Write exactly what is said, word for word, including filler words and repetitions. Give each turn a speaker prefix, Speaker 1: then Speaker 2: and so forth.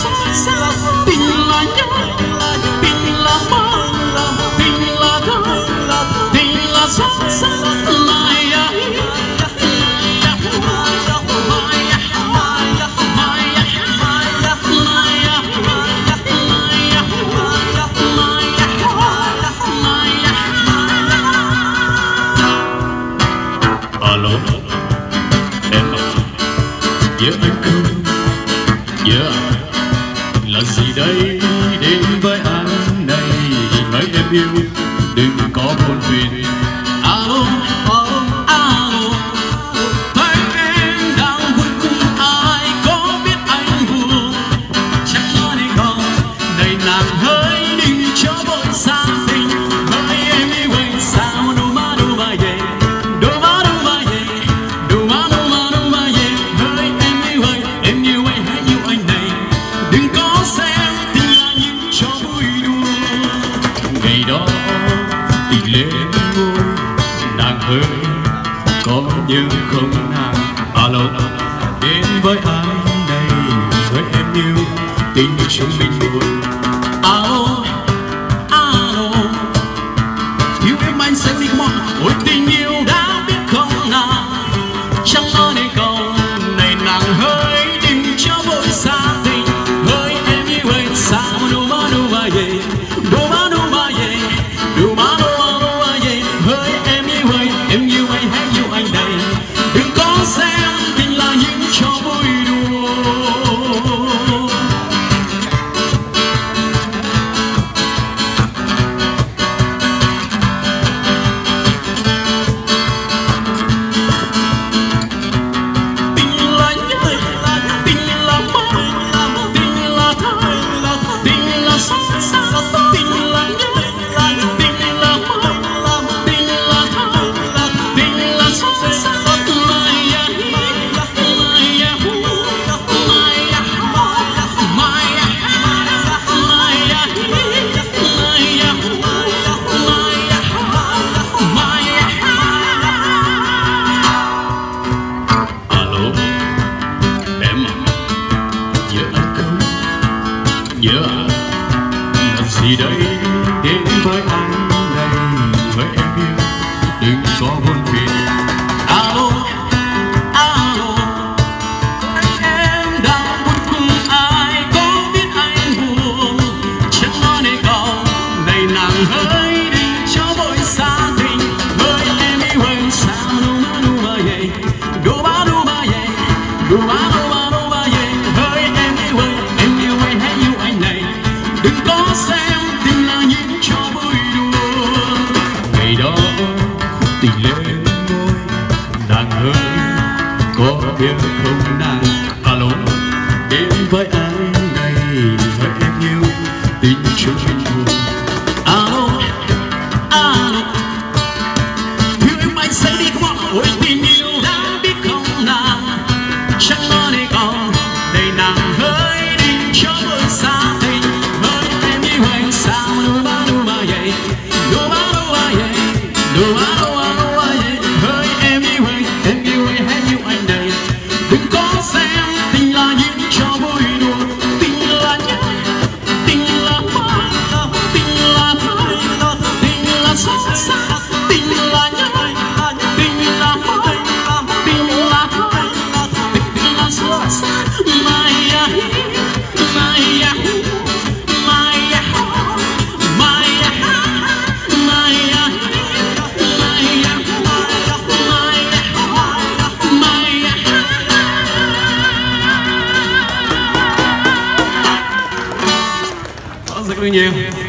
Speaker 1: xót xa. Tình là nhớ, tình là mơ, tình là thơ, tình là xót xa. Mai à alo em nhớ anh không nhớ là gì đây đến với anh này hỡi em yêu đừng có buồn phiền. Alo alo thấy em đang vui cùng ai có biết anh buồn chắc nói đi còn đầy nàng hỡi đừng cho vội xa tình hỡi em yêu anh sao đâu mà đâu mà về đâu mà đâu mà về đâu mà đâu mà đâu mà về hỡi em yêu anh em yêu anh hãy yêu anh này đừng có xem tình là những cho vui đùa. Ngày đó tình lên môi nàng hỡi có nhớ không nàng. Alo đến với anh này hỡi em yêu tình chúng mình buồn. Alo alo yêu em anh sẽ đi mong ôi tình yêu đã biết không nào chẳng nói nên câu này nàng hỡi đừng cho vội xa tình hỡi em yêu anh sao đâu mà đâu mà về đâu mà đâu mà về đâu mà đâu mà đâu mà về hỡi em yêu anh em yêu anh hãy yêu anh này đừng có xem tình là những cho vui đùa. Nhớ là gì đây đến với anh này với em yêu đừng có buồn phiền. Alo alo em đang buồn cùng ai có biết anh buồn chẳng nói nên câu này nàng hỡi đừng cho vội xa tình hỡi em yêu anh sao đâu mà đâu mà về đâu mà đâu mà về đâu mà đâu mà đâu mà về hỡi em yêu anh em yêu anh hãy yêu anh này đừng có xem tình là những cho vui đùa. Ngày đó tình lên môi nàng hỡi có biết không nàng. Alo đến với anh này hỡi em yêu tình chúng mình buồn. Alo alo yêu em anh sẽ đi không ôi tình yêu đã biết không nàng chẳng nói đi còn đây nàng hỡi đừng cho vội xa tình hỡi em yêu anh sao đâu mà đâu mà vậy đâu mà đâu mà vậy đâu mà đâu mà đâu mà vậy hỡi em yêu anh em yêu anh hãy yêu anh này đừng có xem tình là những cho vui đùa. Tình là nhớ tình là mơ tình là thơ tình là xót xa tình là nhớ tình là mơ tình là thơ tình là xót xa. Mai à mai à mai à mai à mai à mai à mai à rất là nhiều.